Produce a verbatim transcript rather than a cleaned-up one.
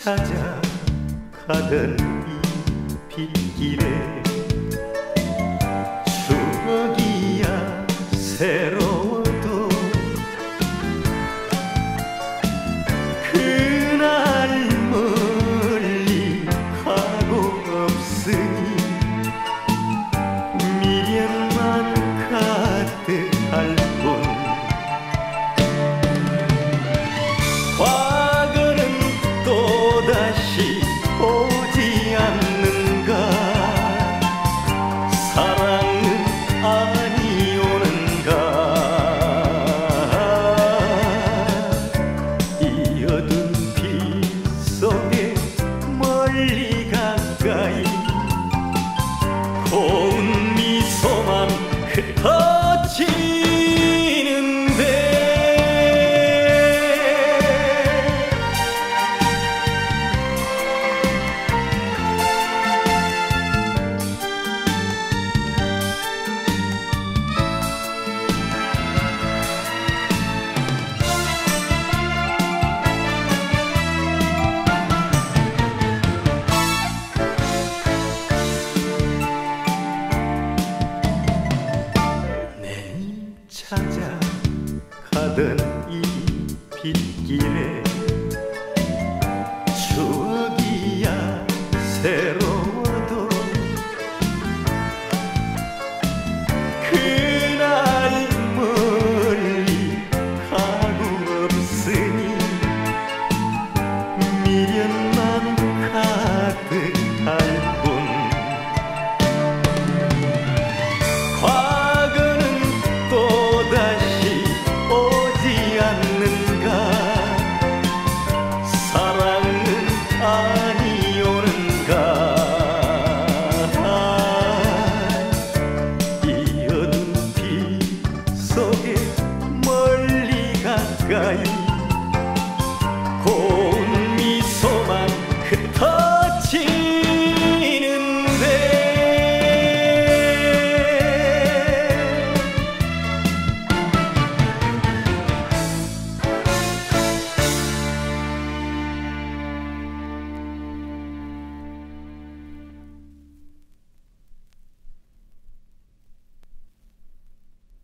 찾아가던 이 빗길에 추억이야 새로워도 그날 멀리 가고 없으니 미련만 가득할 뿐. 과거는 또다시 오지 않는가. 사랑은 아니 오는가. 이 어두운 빛 속에 멀리 가까이 고운 미소만 흩어지는데 찾아가던 이 빗길에 추억이야 새로워도 그날 멀리 가고 없으니 미련만 가득할 뿐. 사랑은 아니 오는가. 이 어두운 빛 속에 멀리 가까이